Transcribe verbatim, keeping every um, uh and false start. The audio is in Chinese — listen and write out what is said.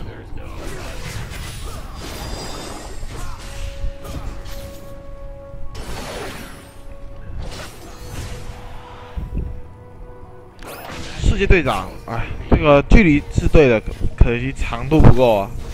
世界队长，哎，这个距离是对的，可惜长度不够啊。